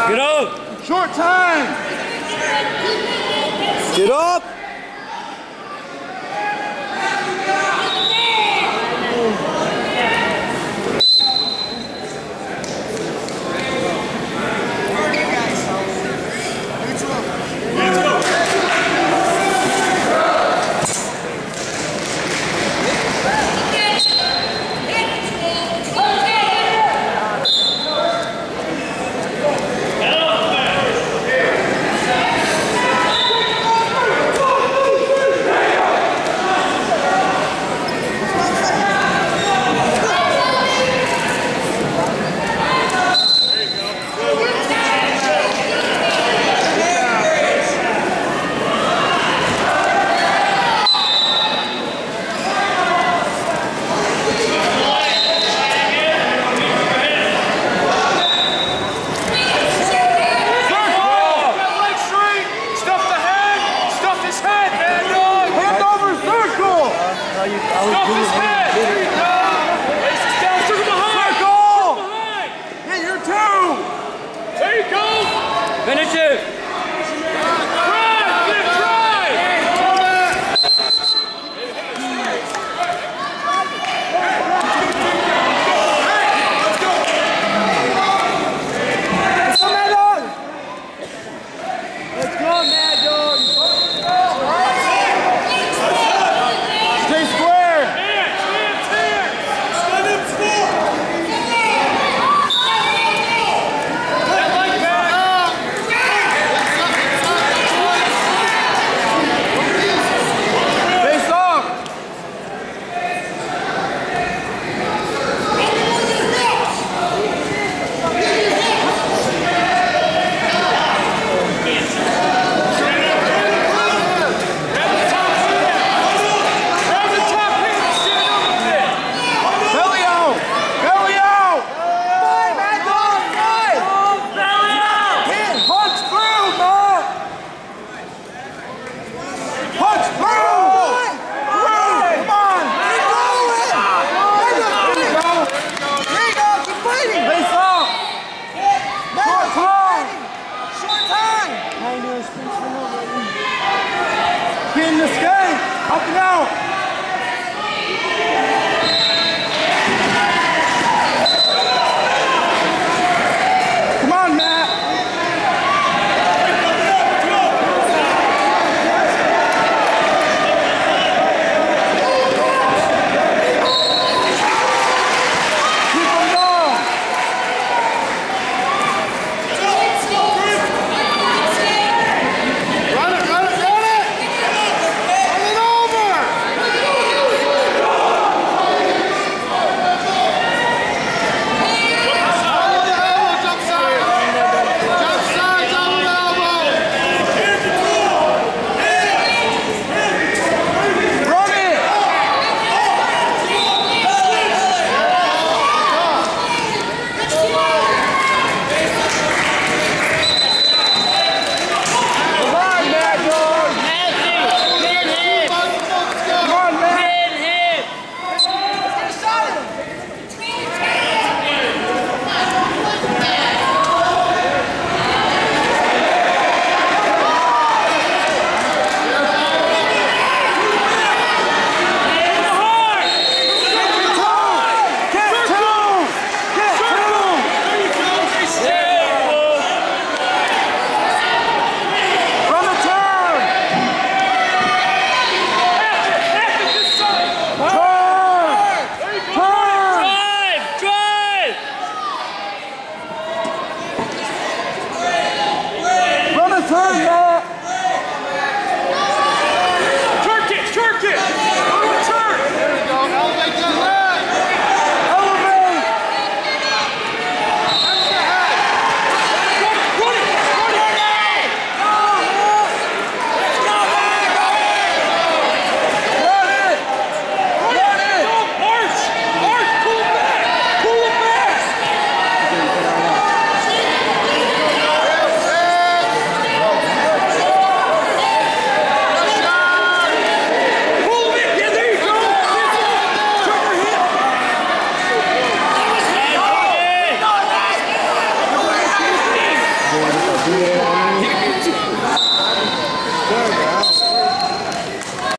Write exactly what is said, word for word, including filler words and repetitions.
Get up! Short time! Get up! Finish it! Try! Get try! Let's go, Mad Dog! Stay square! Hands, hands, hands! Stand up, score! That leg back! Face off! Belly out! Belly out! Five, Mad Dog! Five! Belly out! Hit! Punch through, Mark! Punch through! Through! Come on! Keep going! There you go! There you go! Keep fighting! Face off! Short time! Short time! Get in the skate! Up and out! Come on, Matt! Keep them going! Run it, run it, run it! Run it over! Jump side! Jump side, double elbow! Run it! Come on, Mad Dog! Come on, Matt! Get two! Get two! From the turn! Turn! Turn! Drive! Drive! From the turn, Matt! Turk it, turk it! Go to a turn! There we go. Elevate that leg! Elevate! That's the head! Run it, run it, run it! Run it! Run it! Go, Arch! Arch, pull it back! Pull it back! Yes, Yeah.